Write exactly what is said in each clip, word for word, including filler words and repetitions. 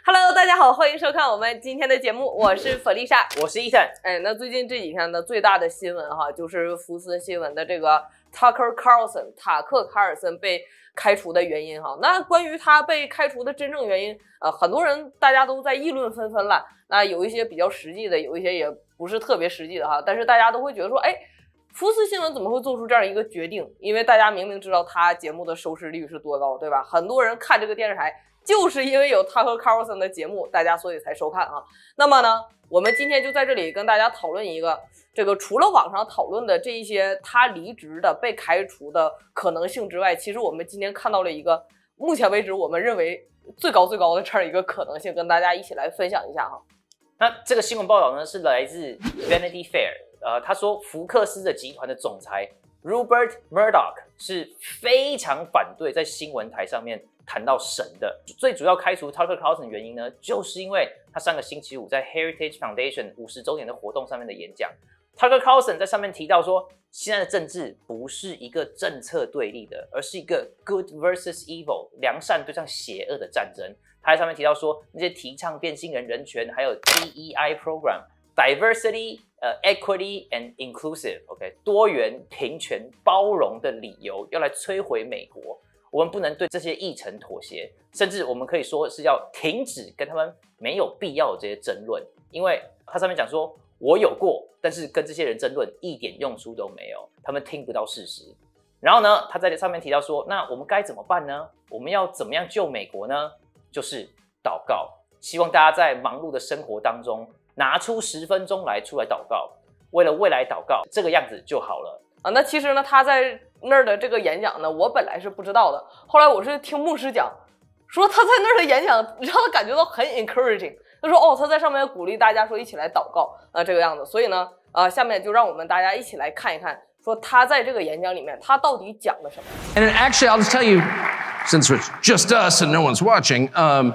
Hello， 大家好，欢迎收看我们今天的节目，我是弗丽莎， 我是伊森。 哎，那最近这几天呢，最大的新闻哈，就是福斯新闻的这个 Tucker Carlson 塔克卡尔森被开除的原因哈。那关于他被开除的真正原因，呃，很多人大家都在议论纷纷了。那有一些比较实际的，有一些也不是特别实际的哈。但是大家都会觉得说，哎，福斯新闻怎么会做出这样一个决定？因为大家明明知道他节目的收视率是多高，对吧？很多人看这个电视台。就是因为有 Tucker Carlson 的节目，大家所以才收看啊。那么呢，我们今天就在这里跟大家讨论一个，这个除了网上讨论的这一些他离职的、被开除的可能性之外，其实我们今天看到了一个目前为止我们认为最高最高的这样一个可能性，跟大家一起来分享一下哈。 那这个新闻报道呢，是来自 Vanity Fair， 呃，他说福克斯的集团的总裁 Rupert Murdoch 是非常反对在新闻台上面谈到神的。最主要开除 Tucker Carlson 的原因呢，就是因为他上个星期五在 Heritage Foundation 五十周年的活动上面的演讲。Tucker Carlson 在上面提到说，现在的政治不是一个政策对立的，而是一个 good versus evil 良善对上邪恶的战争。他在上面提到说，那些提倡变性人人权，还有 D E I program diversity、呃 equity and inclusive，OK、okay? 多元、平权、包容的理由，要来摧毁美国。我们不能对这些议程妥协，甚至我们可以说是要停止跟他们没有必要的这些争论，因为他上面讲说，我有过，但是跟这些人争论一点用处都没有，他们听不到事实。然后呢，他在上面提到说，那我们该怎么办呢？我们要怎么样救美国呢？就是祷告，希望大家在忙碌的生活当中拿出十分钟来出来祷告，为了未来祷告，这个样子就好了。 啊，那其实呢，他在那儿的这个演讲呢，我本来是不知道的，后来我是听牧师讲，说他在那儿的演讲让他感觉到很 encouraging， 他说哦，他在上面鼓励大家说一起来祷告啊、呃、这个样子，所以呢，呃，下面就让我们大家一起来看一看，说他在这个演讲里面他到底讲了什么。 And actually, I'll just tell you, since it's just us and no one's watching, um,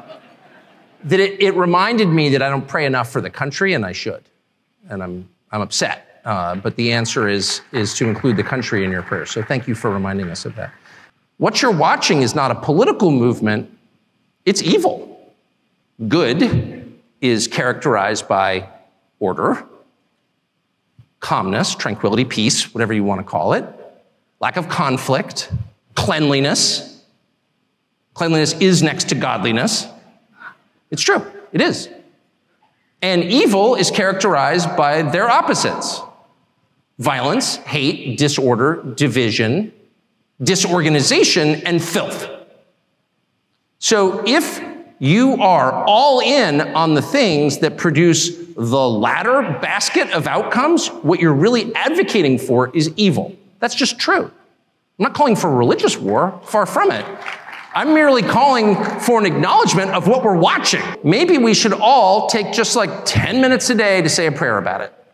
that it, it reminded me that I don't pray enough for the country, and I should, and I'm I'm upset. Uh, but the answer is, is to include the country in your prayers. So thank you for reminding us of that. What you're watching is not a political movement, it's evil. Good is characterized by order, calmness, tranquility, peace, whatever you want to call it, lack of conflict, cleanliness. Cleanliness is next to godliness. It's true, it is. And evil is characterized by their opposites. Violence, hate, disorder, division, disorganization, and filth. So if you are all in on the things that produce the latter basket of outcomes, what you're really advocating for is evil. That's just true. I'm not calling for a religious war, far from it. I'm merely calling for an acknowledgement of what we're watching. Maybe we should all take just like ten minutes a day to say a prayer about it.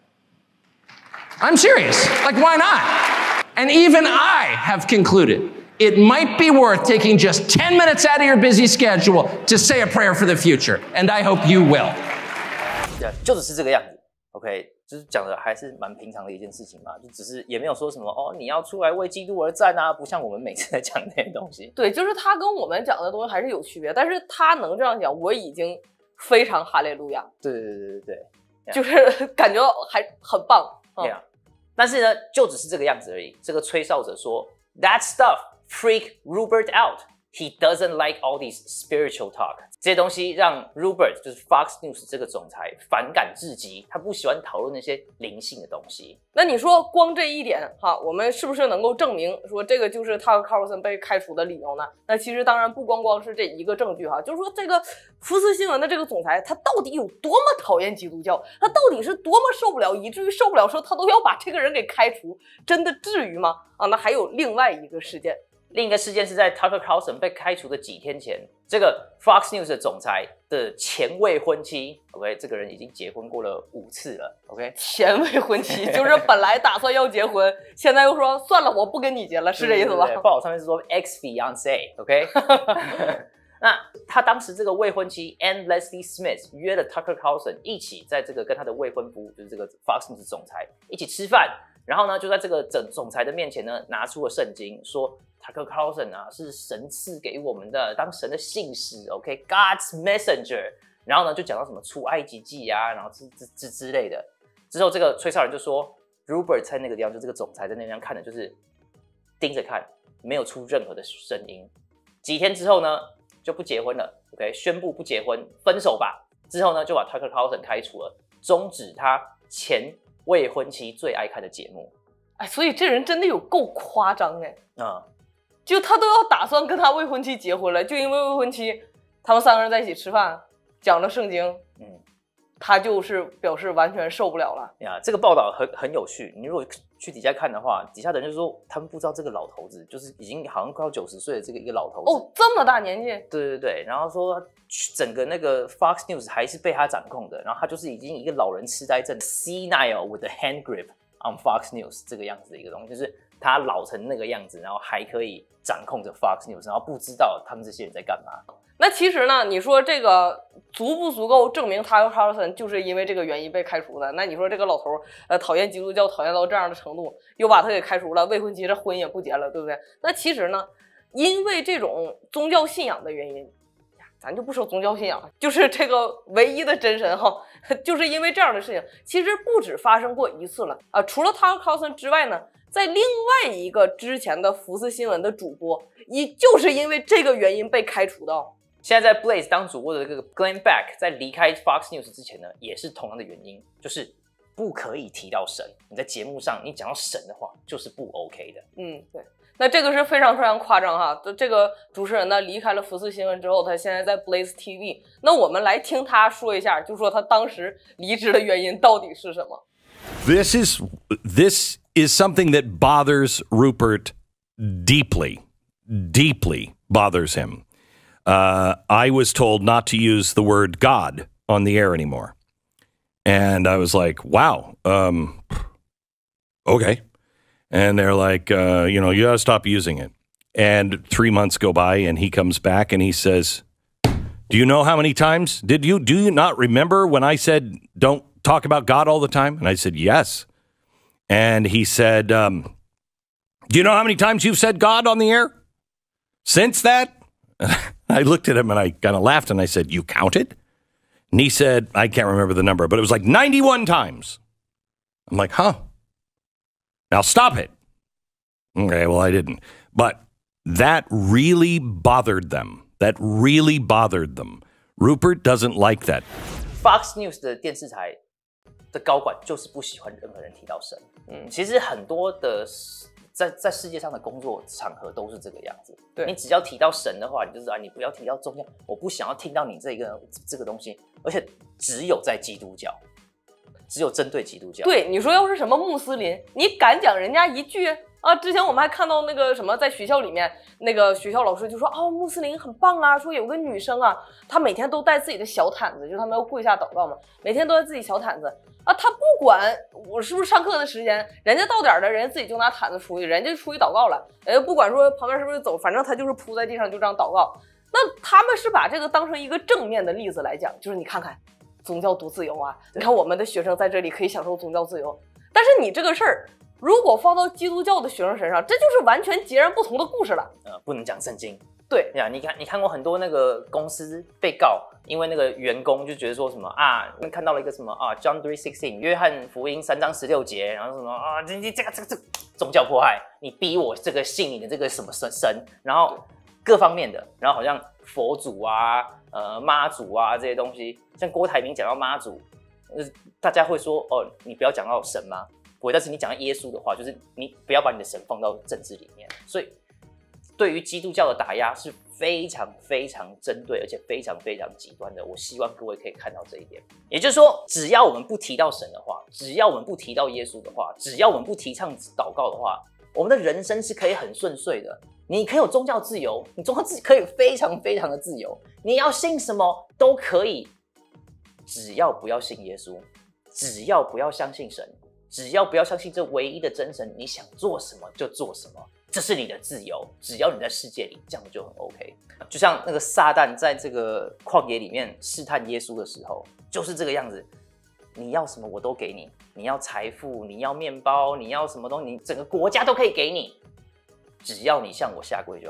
I'm serious. Like, why not? And even I have concluded it might be worth taking just ten minutes out of your busy schedule to say a prayer for the future. And I hope you will. 就只是这个样子 ，OK， 就是讲的还是蛮平常的一件事情嘛，就只是也没有说什么哦，你要出来为基督而战啊，不像我们每次在讲那些东西。 对，就是他跟我们讲的东西还是有区别，但是他能这样讲，我已经非常哈利路亚。 对对对对对， yeah. 就是感觉还很棒。 对啊，但是呢，就只是这个样子而已。这个吹哨者说 ，That stuff freak Rupert out. He doesn't like all these spiritual talk. 这些东西让 Rupert 就是 Fox News 这个总裁反感至极，他不喜欢讨论那些灵性的东西。 那你说光这一点哈，我们是不是能够证明说这个就是 Tucker Carlson 被开除的理由呢？那其实当然不光光是这一个证据哈，就是说这个福斯新闻的这个总裁他到底有多么讨厌基督教，他到底是多么受不了，以至于受不了说他都要把这个人给开除，真的至于吗？啊，那还有另外一个事件。 另一个事件是在 Tucker Carlson 被开除的几天前，这个 Fox News 的总裁的前未婚妻 ，OK， 这个人已经结婚过了五次了 ，OK， 前未婚妻就是本来打算要结婚，现在又说算了，我不跟你结了，是这意思吧？ 对对对，报道上面是说 ex fiance，OK，、okay? 那他当时这个未婚妻 Anne Leslie Smith 约了 Tucker Carlson 一起在这个跟他的未婚夫，就是这个 Fox News 总裁一起吃饭，然后呢，就在这个总总裁的面前呢，拿出了圣经说。Tucker Carlson 啊，是神赐给我们的，当神的信使 ，OK，God's、okay? messenger。 然后呢就讲到什么出埃及记啊，然后之之之之类的。之后这个吹哨人就说 ，Rupert 在那个地方，就这个总裁在那边看的，就是盯着看，没有出任何的声音。几天之后呢，就不结婚了 ，OK， 宣布不结婚，分手吧。之后呢，就把 Tucker Carlson 开除了，终止他前未婚妻最爱看的节目。 哎，所以这人真的有够夸张哎！ 啊、嗯， 就他都要打算跟他未婚妻结婚了，就因为未婚妻，他们三个人在一起吃饭，讲了圣经，嗯，他就是表示完全受不了了。 呀，这个报道很很有趣，你如果去底下看的话，底下的人就说他们不知道这个老头子就是已经好像快要九十岁的这个一个老头子哦，这么大年纪？ 对对对，然后说整个那个 Fox News 还是被他掌控的，然后他就是已经一个老人痴呆症 senile with a hand grip on Fox News 这个样子的一个东西，就是他老成那个样子，然后还可以掌控着 Fox News， 然后不知道他们这些人在干嘛。 那其实呢，你说这个足不足够证明 Tucker Carlson 就是因为这个原因被开除的？那你说这个老头呃讨厌基督教讨厌到这样的程度，又把他给开除了，未婚妻这婚也不结了，对不对？那其实呢，因为这种宗教信仰的原因，咱就不说宗教信仰了，就是这个唯一的真神哈，就是因为这样的事情，其实不止发生过一次了啊、呃。除了 Tucker Carlson 之外呢，在另外一个之前的福斯新闻的主播，也就是因为这个原因被开除的。 现在在 Blaze 当主播的这个 Glenn Beck 在离开 Fox News 之前呢，也是同样的原因，就是不可以提到神。你在节目上你讲到神的话，就是不 OK 的。 嗯，对。那这个是非常非常夸张哈。这个主持人呢离开了福斯新闻之后，他现在在 Blaze T V。那我们来听他说一下，就说他当时离职的原因到底是什么。 This is this is something that bothers Rupert deeply, deeply bothers him. Uh, I was told not to use the word God on the air anymore. And I was like, wow, um, okay. And they're like, uh, you know, you got to stop using it. And three months go by and he comes back and he says, do you know how many times did you, do you not remember when I said, don't talk about God all the time? And I said, yes. And he said, um, do you know how many times you've said God on the air since that? I looked at him and I kind of laughed and I said, you counted? And he said, I can't remember the number, but it was like ninety-one times. I'm like, huh? Now stop it. Okay, well, I didn't. But that really bothered them. That really bothered them. Rupert doesn't like that. Fox News 的电视台的高管就是不喜欢任何人提到神。嗯，其实很多的在在世界上的工作场合都是这个样子。对，你只要提到神的话，你就知道你不要提到宗教，我不想要听到你这个这个东西，而且只有在基督教，只有针对基督教。 对，你说要是什么穆斯林，你敢讲人家一句啊？之前我们还看到那个什么，在学校里面，那个学校老师就说哦，穆斯林很棒啊，说有个女生啊，她每天都带自己的小毯子，就他们要跪下祷告嘛，每天都带自己小毯子啊，她不管我是不是上课的时间，人家到点了，人家自己就拿毯子出去，人家就出去祷告了，人家不管说旁边是不是走，反正他就是扑在地上就这样祷告。那他们是把这个当成一个正面的例子来讲，就是你看看宗教多自由啊，你看我们的学生在这里可以享受宗教自由，但是你这个事儿如果放到基督教的学生身上，这就是完全截然不同的故事了。 呃，不能讲圣经。 对呀，你看，你看过很多那个公司被告，因为那个员工就觉得说什么啊，看到了一个什么啊 ，John three sixteen， 约翰福音三章十六节，然后什么啊，这这这个这个这个宗教迫害，你逼我这个信你的这个什么神神，然后各方面的，然后好像佛祖啊、呃妈祖啊这些东西，像郭台铭讲到妈祖，呃，大家会说哦，你不要讲到神吗？不会，但是你讲到耶稣的话，就是你不要把你的神放到政治里面。所以，对于基督教的打压是非常非常针对，而且非常非常极端的。我希望各位可以看到这一点。也就是说，只要我们不提到神的话，只要我们不提到耶稣的话，只要我们不提倡祷告的话，我们的人生是可以很顺遂的。你可以有宗教自由，你宗教自可以非常非常的自由，你要信什么都可以，只要不要信耶稣，只要不要相信神。只要不要相信这唯一的真神，你想做什么就做什么，这是你的自由。只要你在世界里，这样就很 OK。就像那个撒旦在这个旷野里面试探耶稣的时候，就是这个样子。你要什么我都给你，你要财富，你要面包，你要什么东西，你整个国家都可以给你，只要你向我下跪就好了。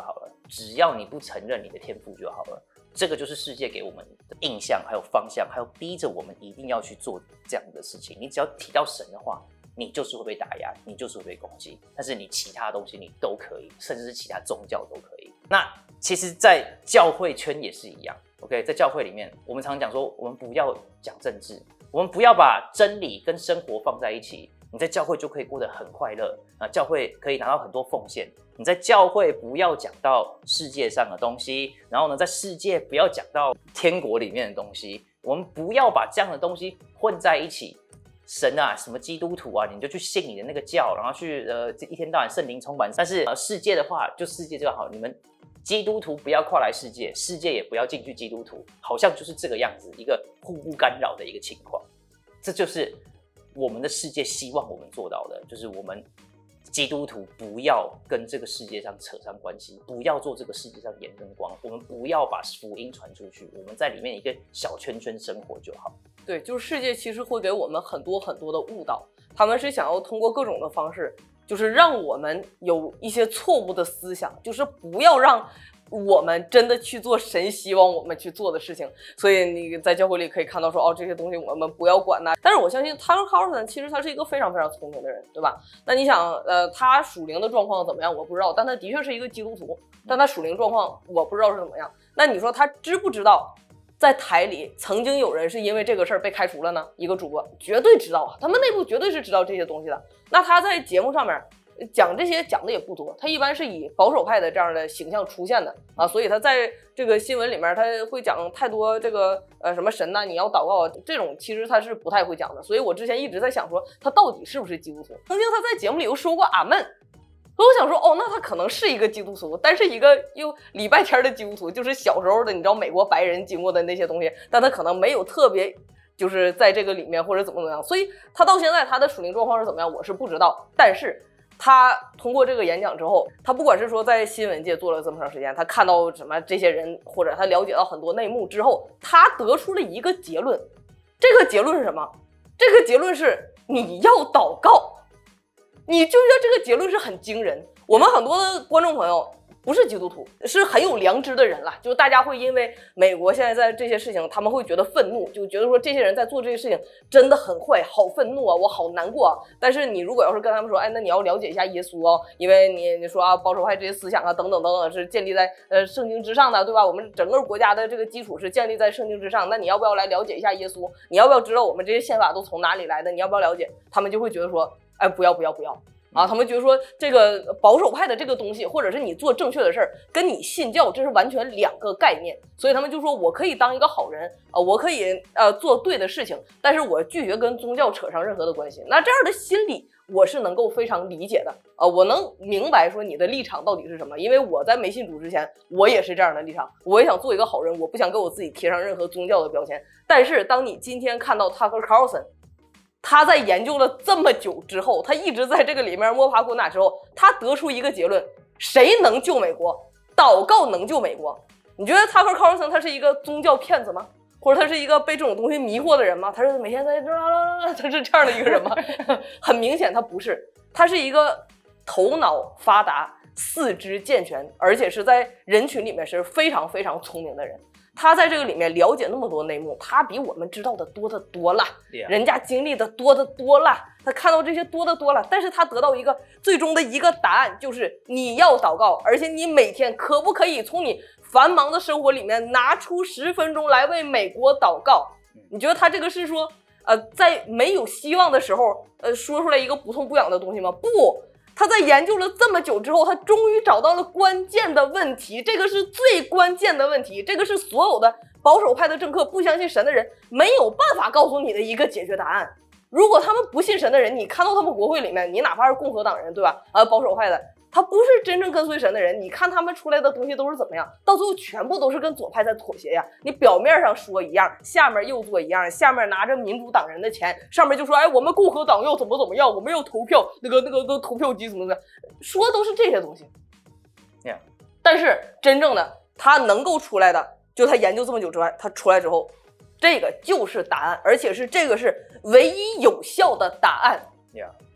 只要你不承认你的天赋就好了。这个就是世界给我们的印象，还有方向，还有逼着我们一定要去做这样的事情。你只要提到神的话，你就是会被打压，你就是会被攻击。但是你其他东西你都可以，甚至是其他宗教都可以。那其实，在教会圈也是一样。OK， 在教会里面，我们常讲说，我们不要讲政治，我们不要把真理跟生活放在一起。你在教会就可以过得很快乐啊，教会可以拿到很多奉献。你在教会不要讲到世界上的东西，然后呢，在世界不要讲到天国里面的东西。我们不要把这样的东西混在一起。神啊，什么基督徒啊，你就去信你的那个教，然后去呃一天到晚圣灵充满。但是呃世界的话，就世界就好，你们基督徒不要跨来世界，世界也不要进去基督徒，好像就是这个样子，一个互不干扰的一个情况。这就是我们的世界希望我们做到的，就是我们基督徒不要跟这个世界上扯上关系，不要做这个世界上盐跟光，我们不要把福音传出去，我们在里面一个小圈圈生活就好。 对，就是世界其实会给我们很多很多的误导，他们是想要通过各种的方式，就是让我们有一些错误的思想，就是不要让我们真的去做神希望我们去做的事情。所以你在教会里可以看到说，哦，这些东西我们不要管呐。但是我相信 Tucker Carlson 其实他是一个非常非常聪明的人，对吧？那你想，呃，他属灵的状况怎么样？我不知道，但他的确是一个基督徒，但他属灵状况我不知道是怎么样。那你说他知不知道？在台里曾经有人是因为这个事儿被开除了呢？一个主播绝对知道啊，他们内部绝对是知道这些东西的。那他在节目上面讲这些讲的也不多，他一般是以保守派的这样的形象出现的啊，所以他在这个新闻里面他会讲太多这个呃什么神呐、啊，你要祷告这种，其实他是不太会讲的。所以我之前一直在想说他到底是不是基督徒。曾经他在节目里又说过阿门。所以我想说，哦，那他可能是一个基督徒，但是一个又礼拜天的基督徒，就是小时候的，你知道美国白人经过的那些东西，但他可能没有特别，就是在这个里面或者怎么怎么样，所以他到现在他的属灵状况是怎么样，我是不知道。但是他通过这个演讲之后，他不管是说在新闻界做了这么长时间，他看到什么这些人，或者他了解到很多内幕之后，他得出了一个结论。这个结论是什么？这个结论是你要祷告。你就觉得这个结论是很惊人。我们很多的观众朋友不是基督徒，是很有良知的人了，就大家会因为美国现在在这些事情，他们会觉得愤怒，就觉得说这些人在做这些事情真的很坏，好愤怒啊，我好难过啊。但是你如果要是跟他们说，哎，那你要了解一下耶稣哦，因为你你说啊，保守派这些思想啊，等等等等，是建立在呃圣经之上的，对吧？我们整个国家的这个基础是建立在圣经之上，那你要不要来了解一下耶稣？你要不要知道我们这些宪法都从哪里来的？你要不要了解？他们就会觉得说，哎，不要不要不要。啊，他们觉得说这个保守派的这个东西，或者是你做正确的事儿，跟你信教这是完全两个概念，所以他们就说我可以当一个好人啊、呃，我可以呃做对的事情，但是我拒绝跟宗教扯上任何的关系。那这样的心理我是能够非常理解的啊、呃，我能明白说你的立场到底是什么，因为我在没信主之前，我也是这样的立场，我也想做一个好人，我不想给我自己贴上任何宗教的标签。但是当你今天看到 Tucker Carlson。他在研究了这么久之后，他一直在这个里面摸爬滚打之后，他得出一个结论：谁能救美国？祷告能救美国。你觉得 Tucker Carlson 他是一个宗教骗子吗？或者他是一个被这种东西迷惑的人吗？他是每天在啦啦啦，他是这样的一个人吗？很明显他不是，他是一个头脑发达、四肢健全，而且是在人群里面是非常非常聪明的人。他在这个里面了解那么多内幕，他比我们知道的多得多了， yeah. 人家经历的多得多了，他看到这些多得多了，但是他得到一个最终的一个答案，就是你要祷告，而且你每天可不可以从你繁忙的生活里面拿出十分钟来为美国祷告？你觉得他这个是说，呃，在没有希望的时候，呃，说出来一个不痛不痒的东西吗？不。他在研究了这么久之后，他终于找到了关键的问题，这个是最关键的问题，这个是所有的保守派的政客、不相信神的人没有办法告诉你的一个解决答案。如果他们不信神的人，你看到他们国会里面，你哪怕是共和党人，对吧？呃，保守派的，他不是真正跟随神的人，你看他们出来的东西都是怎么样？到最后全部都是跟左派在妥协呀。你表面上说一样，下面又做一样，下面拿着民主党人的钱，上面就说，哎，我们共和党要怎么怎么样，我们要投票，那个那个那个投票机怎么怎么样，说的都是这些东西。 Yeah. 但是真正的他能够出来的，就他研究这么久之外，他出来之后，这个就是答案，而且是这个是唯一有效的答案。 Yeah.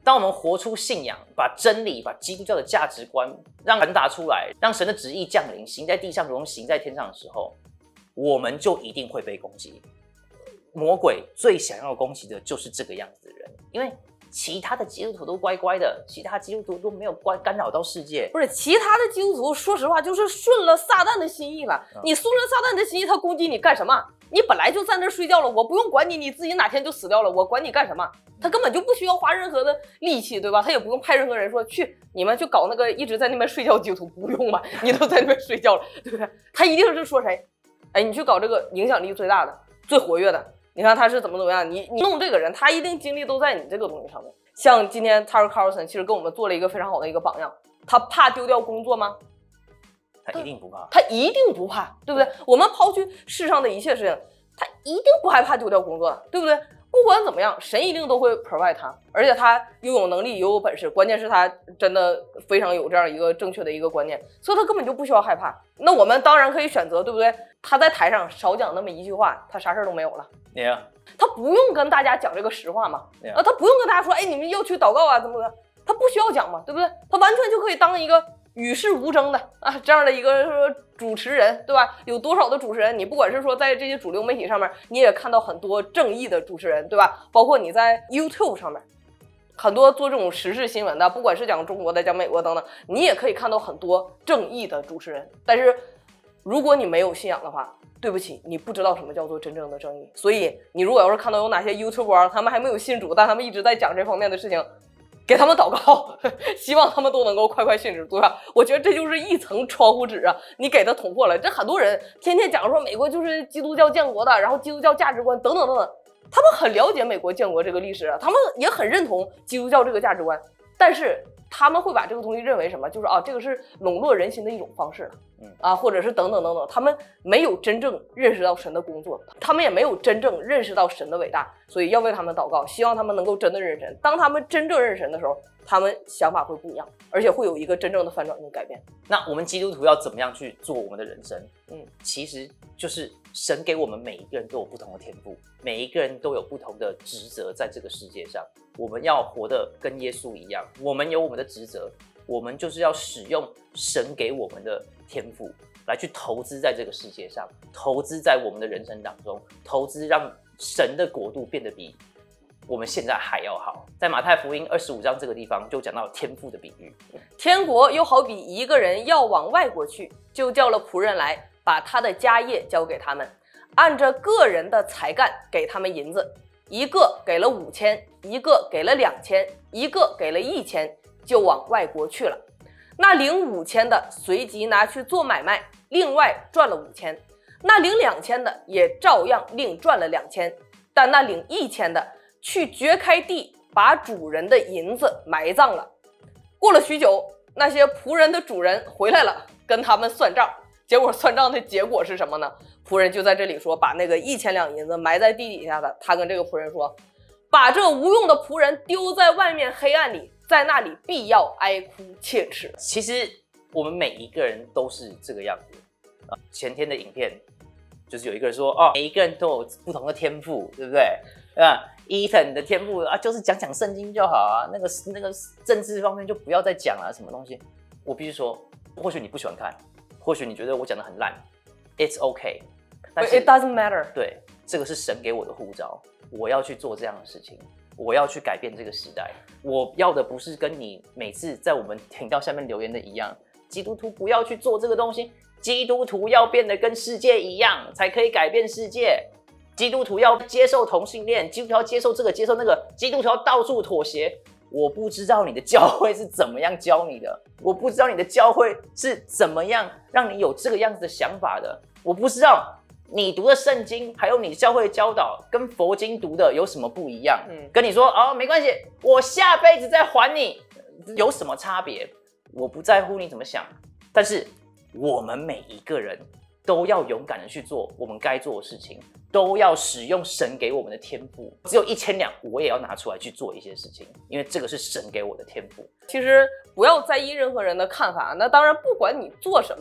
当我们活出信仰，把真理、把基督教的价值观让传达出来，让神的旨意降临，行在地上如同行在天上的时候，我们就一定会被攻击。魔鬼最想要攻击的就是这个样子的人，因为其他的基督徒都乖乖的，其他基督徒都没有关干扰到世界。 不是其他的基督徒，说实话就是顺了撒旦的心意了。嗯、你顺了撒旦的心意，他攻击你干什么？你本来就在那睡觉了，我不用管你，你自己哪天就死掉了，我管你干什么？他根本就不需要花任何的力气，对吧？他也不用派任何人说去你们去搞那个一直在那边睡觉基督徒，不用吧？你都在那边睡觉了，对不对？他一定是说谁？哎，你去搞这个影响力最大的、最活跃的。你看他是怎么怎么样，你你弄这个人，他一定精力都在你这个东西上面。像今天 Tucker Carlson 其实跟我们做了一个非常好的一个榜样，他怕丢掉工作吗？ 他一定不怕， 他一定不怕，对不对？我们抛去世上的一切事情，他一定不害怕丢掉工作，对不对？不管怎么样，神一定都会 provide 他，而且他又有能力又有本事，关键是他真的非常有这样一个正确的一个观念，所以他根本就不需要害怕。那我们当然可以选择，对不对？他在台上少讲那么一句话，他啥事都没有了。 Yeah. 他不用跟大家讲这个实话嘛， Yeah. 啊，他不用跟大家说，哎，你们要去祷告啊，怎么的？他不需要讲嘛，对不对？他完全就可以当一个与世无争的啊这样的一个主持人，对吧？有多少的主持人，你不管是说在这些主流媒体上面，你也看到很多正义的主持人，对吧？包括你在 YouTube 上面，很多做这种时事新闻的，不管是讲中国的、讲美国等等，你也可以看到很多正义的主持人。但是如果你没有信仰的话，对不起，你不知道什么叫做真正的正义。所以你如果要是看到有哪些 YouTuber 他们还没有信主，但他们一直在讲这方面的事情，给他们祷告，希望他们都能够快快信主，对吧？我觉得这就是一层窗户纸啊，你给他捅破了。这很多人天天讲说美国就是基督教建国的，然后基督教价值观等等等等，他们很了解美国建国这个历史啊，他们也很认同基督教这个价值观，但是他们会把这个东西认为什么？就是啊，这个是笼络人心的一种方式了，嗯啊，或者是等等等等，他们没有真正认识到神的工作，他们也没有真正认识到神的伟大，所以要为他们祷告，希望他们能够真的认神。当他们真正认神的时候，他们想法会不一样，而且会有一个真正的翻转跟改变。 那我们基督徒要怎么样去做我们的人生？ 嗯， 其实就是神给我们每一个人都有不同的天赋，每一个人都有不同的职责在这个世界上。我们要活得跟耶稣一样，我们有我们的职责，我们就是要使用神给我们的天赋来去投资在这个世界上，投资在我们的人生当中，投资让神的国度变得比我们现在还要好。在马太福音二十五章这个地方就讲到天赋的比喻， 天国又好比一个人要往外国去，就叫了仆人来，把他的家业交给他们，按着个人的才干给他们银子，一个给了五千，一个给了两千，一个给了一千，就往外国去了。那领五千的随即拿去做买卖，另外赚了五千；那领两千的也照样另赚了两千。但那领一千的去掘开地，把主人的银子埋葬了。过了许久，那些仆人的主人回来了，跟他们算账。结果算账的结果是什么呢？仆人就在这里说，把那个一千两银子埋在地底下的，他跟这个仆人说，把这无用的仆人丢在外面黑暗里，在那里必要哀哭切齿。 其实我们每一个人都是这个样子。啊、前天的影片就是有一个人说，哦，每一个人都有不同的天赋，对不对？啊 ，Ethan 的天赋啊，就是讲讲圣经就好啊，那个那个政治方面就不要再讲了，什么东西。我必须说，或许你不喜欢看，或许你觉得我讲的很烂 ，It's okay。但是 It doesn't matter。 对，这个是神给我的呼召，我要去做这样的事情，我要去改变这个时代。我要的不是跟你每次在我们频道下面留言的一样，基督徒不要去做这个东西，基督徒要变得跟世界一样，才可以改变世界。基督徒要接受同性恋，基督徒要接受这个接受那个，基督徒要到处妥协。我不知道你的教会是怎么样教你的，我不知道你的教会是怎么样让你有这个样子的想法的，我不知道你读的圣经还有你教会的教导跟佛经读的有什么不一样。嗯，跟你说哦，没关系，我下辈子再还你，有什么差别？我不在乎你怎么想，但是我们每一个人都要勇敢的去做我们该做的事情，都要使用神给我们的天赋。只有一千两，我也要拿出来去做一些事情，因为这个是神给我的天赋。 其实不要在意任何人的看法，那当然不管你做什么，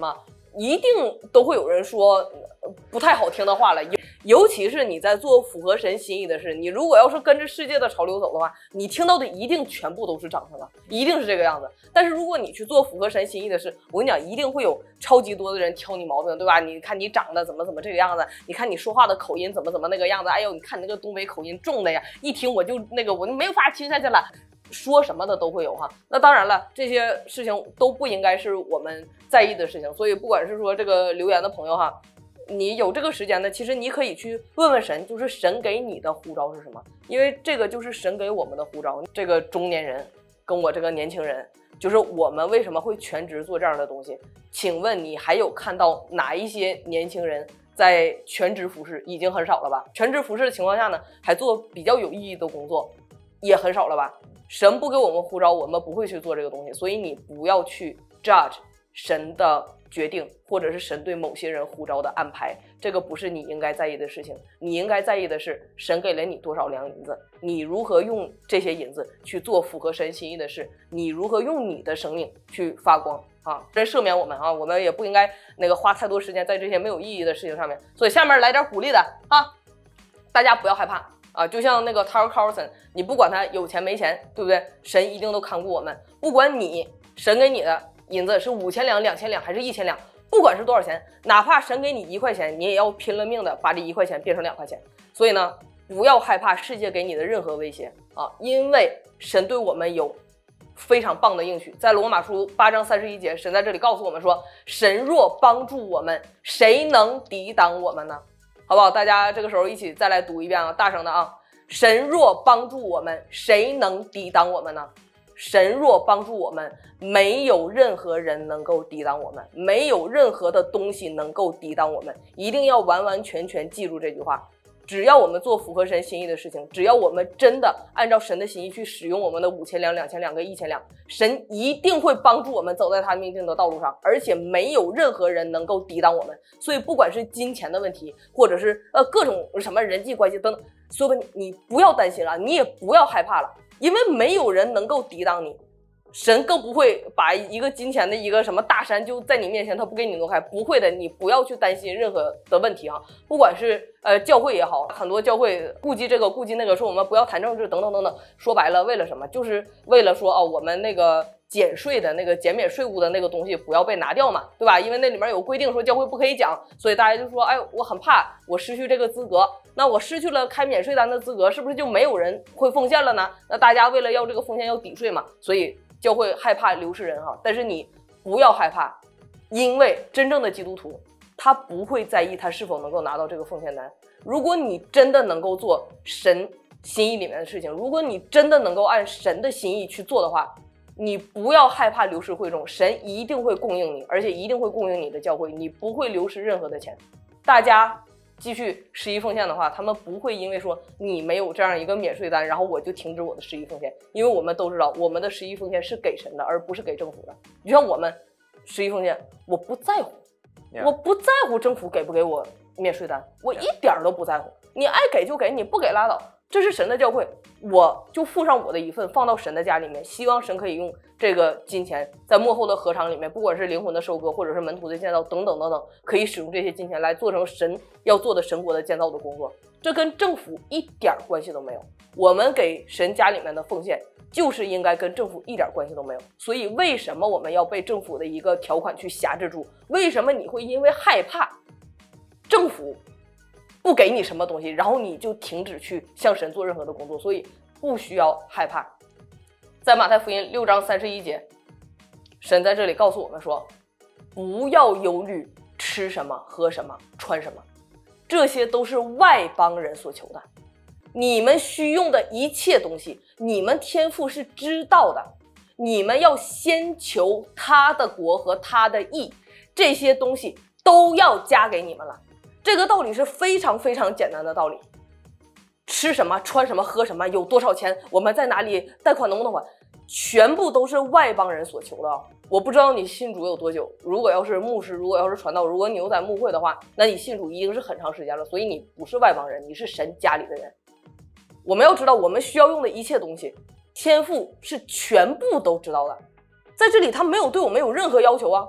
一定都会有人说不太好听的话了，尤其是你在做符合神心意的事，你如果要是跟着世界的潮流走的话，你听到的一定全部都是掌声了，一定是这个样子。但是如果你去做符合神心意的事，我跟你讲，一定会有超级多的人挑你毛病，对吧？你看你长得怎么怎么这个样子，你看你说话的口音怎么怎么那个样子，哎呦，你看你那个东北口音重的呀，一听我就那个我就没有法听下去了。说什么的都会有哈，那当然了，这些事情都不应该是我们在意的事情，所以不管是说这个留言的朋友哈，你有这个时间呢，其实你可以去问问神，就是神给你的呼召是什么？因为这个就是神给我们的呼召。这个中年人跟我这个年轻人，就是我们为什么会全职做这样的东西？请问你还有看到哪一些年轻人在全职服侍？已经很少了吧？全职服侍的情况下呢，还做比较有意义的工作，也很少了吧？神不给我们呼召，我们不会去做这个东西，所以你不要去 judge 神的决定，或者是神对某些人呼召的安排，这个不是你应该在意的事情。你应该在意的是神给了你多少两银子，你如何用这些银子去做符合神心意的事，你如何用你的生命去发光啊！神赦免我们啊，我们也不应该那个花太多时间在这些没有意义的事情上面。所以下面来点鼓励的啊，大家不要害怕。啊，就像那个 Tucker Carlson， 你不管他有钱没钱，对不对？神一定都看顾我们。不管你神给你的银子是五千两、两千两还是一千两，不管是多少钱，哪怕神给你一块钱，你也要拼了命的把这一块钱变成两块钱。所以呢，不要害怕世界给你的任何威胁啊，因为神对我们有非常棒的应许。在罗马书八章三十一节，神在这里告诉我们说：“神若帮助我们，谁能抵挡我们呢？”好不好？大家这个时候一起再来读一遍啊，大声的啊！神若帮助我们，谁能抵挡我们呢？神若帮助我们，没有任何人能够抵挡我们，没有任何的东西能够抵挡我们。一定要完完全全记住这句话。只要我们做符合神心意的事情，只要我们真的按照神的心意去使用我们的五千两、两千两跟一千两，神一定会帮助我们走在他命定的道路上，而且没有任何人能够抵挡我们。所以不管是金钱的问题，或者是呃各种什么人际关系等等，所以你不要担心了，你也不要害怕了，因为没有人能够抵挡你。神更不会把一个金钱的一个什么大山就在你面前，他不给你挪开，不会的，你不要去担心任何的问题啊。不管是呃教会也好，很多教会顾及这个顾及那个，说我们不要谈政治等等等等，说白了为了什么？就是为了说哦，我们那个减税的那个减免税务的那个东西不要被拿掉嘛，对吧？因为那里面有规定说教会不可以讲，所以大家就说，哎，我很怕我失去这个资格，那我失去了开免税单的资格，是不是就没有人会奉献了呢？那大家为了要这个奉献要抵税嘛，所以教会害怕流失人哈。但是你不要害怕，因为真正的基督徒他不会在意他是否能够拿到这个奉献单。如果你真的能够做神心意里面的事情，如果你真的能够按神的心意去做的话，你不要害怕流失会众，神一定会供应你，而且一定会供应你的教会，你不会流失任何的钱。大家继续十一奉献的话，他们不会因为说你没有这样一个免税单，然后我就停止我的十一奉献，因为我们都知道我们的十一奉献是给神的，而不是给政府的。就像我们十一奉献，我不在乎， Yeah. 我不在乎政府给不给我免税单，我一点都不在乎，你爱给就给，你不给拉倒。这是神的教会，我就付上我的一份，放到神的家里面，希望神可以用这个金钱在幕后的禾场里面，不管是灵魂的收割，或者是门徒的建造等等等等，可以使用这些金钱来做成神要做的神国的建造的工作。这跟政府一点关系都没有，我们给神家里面的奉献就是应该跟政府一点关系都没有。所以为什么我们要被政府的一个条款去辖制住？为什么你会因为害怕政府不给你什么东西，然后你就停止去向神做任何的工作？所以不需要害怕。在马太福音六章三十一节，神在这里告诉我们说，不要忧虑吃什么喝什么穿什么，这些都是外邦人所求的。你们需用的一切东西，你们天父是知道的，你们要先求他的国和他的义，这些东西都要加给你们了。这个道理是非常非常简单的道理。吃什么穿什么喝什么，有多少钱，我们在哪里贷款能不能还，全部都是外邦人所求的。我不知道你信主有多久，如果要是牧师，如果要是传道，如果你有在牧会的话，那你信主已经是很长时间了，所以你不是外邦人，你是神家里的人。我们要知道我们需要用的一切东西，天父是全部都知道的。在这里他没有对我们有任何要求啊，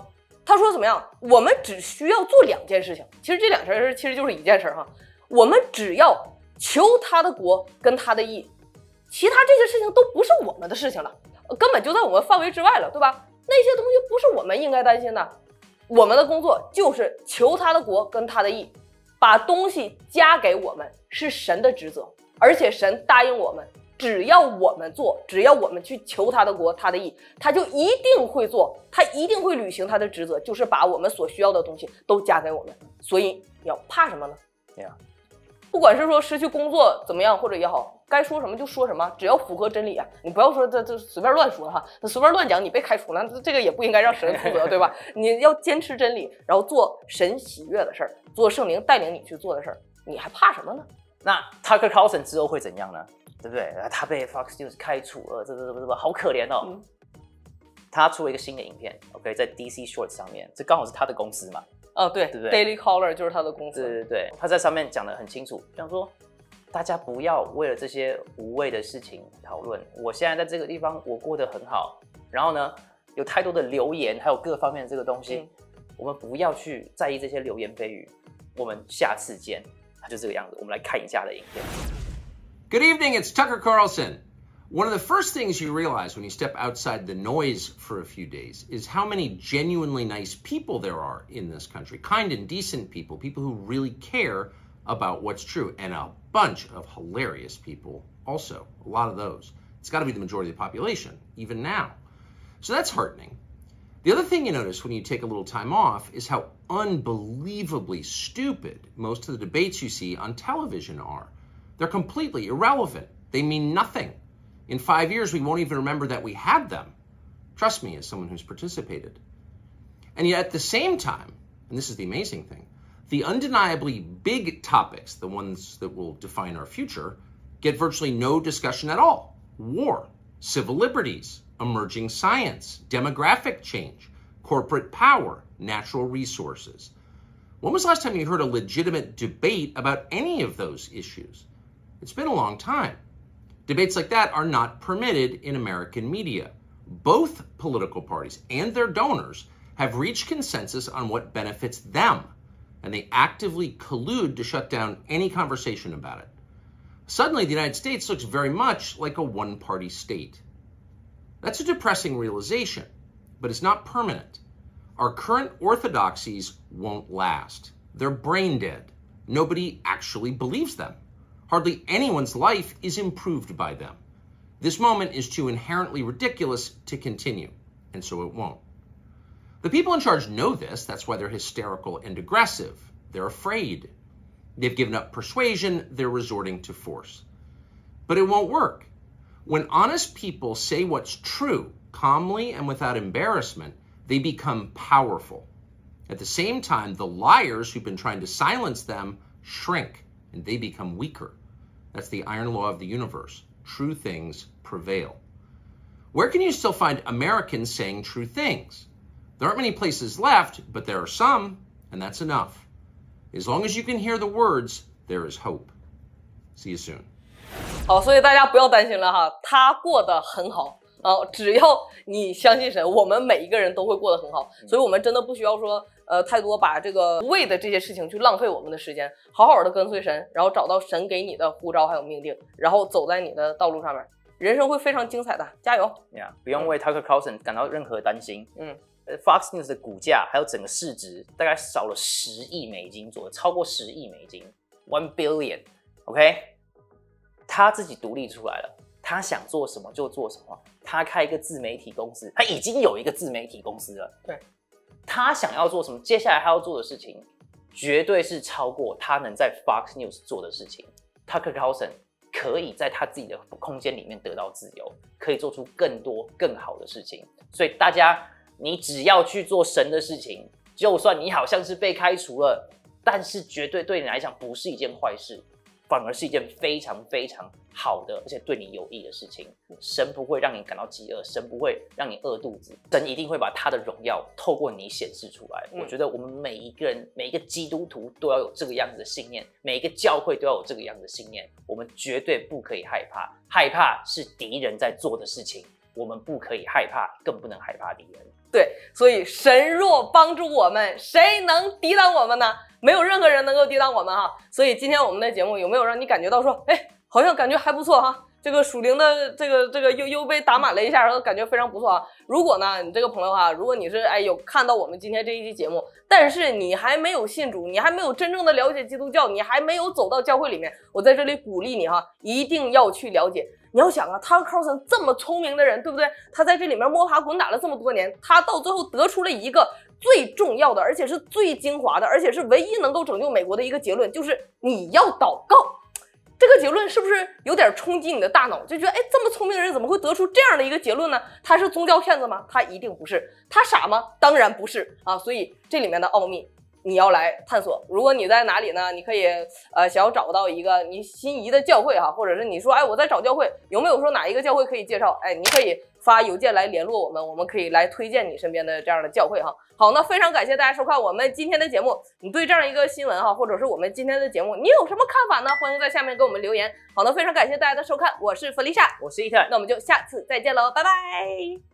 他说怎么样？我们只需要做两件事情，其实这两件事其实就是一件事哈。我们只要求他的国跟他的义，其他这些事情都不是我们的事情了，根本就在我们范围之外了，对吧？那些东西不是我们应该担心的。我们的工作就是求他的国跟他的义，把东西加给我们是神的职责，而且神答应我们。只要我们做，只要我们去求他的国他的义，他就一定会做，他一定会履行他的职责，就是把我们所需要的东西都加给我们。所以你要怕什么呢？ 对啊， 不管是说失去工作怎么样，或者也好，该说什么就说什么，只要符合真理啊！你不要说这这随便乱说哈，随便乱讲，你被开除了，这个也不应该让神负责，对吧？你要坚持真理，然后做神喜悦的事儿，做圣灵带领你去做的事儿，你还怕什么呢？ 那 Tucker Carlson 之后会怎样呢？对不对？他被 Fox News 开除了，这这这这好可怜哦。嗯、他出了一个新的影片 ，OK， 在 D C Short 上面，这刚好是他的公司嘛。 哦，对， 对不对 ？Daily Caller 就是他的公司。 对对对，他在上面讲得很清楚，讲说大家不要为了这些无谓的事情讨论。我现在在这个地方，我过得很好，然后呢，有太多的流言，还有各方面的这个东西，嗯、我们不要去在意这些流言蜚语。我们下次见。他就这个样子，我们来看一下的影片。 Good evening, it's Tucker Carlson. One of the first things you realize when you step outside the noise for a few days is how many genuinely nice people there are in this country. Kind and decent people, people who really care about what's true, and a bunch of hilarious people also, a lot of those. It's got to be the majority of the population, even now. So that's heartening. The other thing you notice when you take a little time off is how unbelievably stupid most of the debates you see on television are. They're completely irrelevant. They mean nothing. In five years, we won't even remember that we had them. Trust me, as someone who's participated. And yet at the same time, and this is the amazing thing, the undeniably big topics, the ones that will define our future, get virtually no discussion at all. War, civil liberties, emerging science, demographic change, corporate power, natural resources. When was the last time you heard a legitimate debate about any of those issues? It's been a long time. Debates like that are not permitted in American media. Both political parties and their donors have reached consensus on what benefits them, and they actively collude to shut down any conversation about it. Suddenly, the United States looks very much like a one-party state. That's a depressing realization, but it's not permanent. Our current orthodoxies won't last. They're brain dead. Nobody actually believes them. Hardly anyone's life is improved by them. This moment is too inherently ridiculous to continue, and so it won't. The people in charge know this. That's why they're hysterical and aggressive. They're afraid. They've given up persuasion. They're resorting to force. But it won't work. When honest people say what's true, calmly and without embarrassment, they become powerful. At the same time, the liars who've been trying to silence them shrink, and they become weaker. That's the iron law of the universe. True things prevail. Where can you still find Americans saying true things? There aren't many places left, but there are some, and that's enough. As long as you can hear the words, there is hope. See you soon. 好，所以大家不要担心了哈，他过得很好啊，只要你相信神，我们每一个人都会过得很好。所以我们真的不需要说呃太多把这个无谓的这些事情去浪费我们的时间，好好的跟随神，然后找到神给你的呼召还有命定，然后走在你的道路上面，人生会非常精彩的，加油！呀、 yeah, ，不用为 Tucker Carlson 感到任何担心。 嗯。 Fox News 的股价还有整个市值大概少了十亿美金左右，超过十亿美金 ，one billion。OK， 他自己独立出来了，他想做什么就做什么。他开一个自媒体公司，他已经有一个自媒体公司了。 对， 他想要做什么，接下来他要做的事情，绝对是超过他能在 Fox News 做的事情。Tucker Carlson 可以在他自己的空间里面得到自由，可以做出更多更好的事情。所以大家。你只要去做神的事情，就算你好像是被开除了，但是绝对对你来讲不是一件坏事，反而是一件非常非常好的，而且对你有益的事情。神不会让你感到饥饿，神不会让你饿肚子，神一定会把他的荣耀透过你显示出来。嗯、我觉得我们每一个人，每一个基督徒都要有这个样子的信念，每一个教会都要有这个样子的信念。我们绝对不可以害怕，害怕是敌人在做的事情。 我们不可以害怕，更不能害怕敌人。 对，所以神若帮助我们，谁能抵挡我们呢？没有任何人能够抵挡我们哈。所以今天我们的节目有没有让你感觉到说，哎，好像感觉还不错哈？这个属灵的这个这个又又被打满了一下，然后感觉非常不错啊。如果呢，你这个朋友哈，如果你是哎有看到我们今天这一期节目，但是你还没有信主，你还没有真正的了解基督教，你还没有走到教会里面，我在这里鼓励你哈，一定要去了解。你要想啊，Tucker Carlson这么聪明的人，对不对？他在这里面摸爬滚打了这么多年，他到最后得出了一个最重要的，而且是最精华的，而且是唯一能够拯救美国的一个结论，就是你要祷告。这个结论是不是有点冲击你的大脑？就觉得，哎，这么聪明的人怎么会得出这样的一个结论呢？他是宗教骗子吗？他一定不是。他傻吗？当然不是啊。所以这里面的奥秘你要来探索。如果你在哪里呢？你可以呃想要找到一个你心仪的教会哈，或者是你说，哎，我在找教会，有没有说哪一个教会可以介绍？哎，你可以发邮件来联络我们，我们可以来推荐你身边的这样的教会哈。好，那非常感谢大家收看我们今天的节目。你对这样一个新闻哈，或者是我们今天的节目，你有什么看法呢？欢迎在下面给我们留言。好，那非常感谢大家的收看，我是弗丽莎， 我是伊特， 那我们就下次再见喽，拜拜。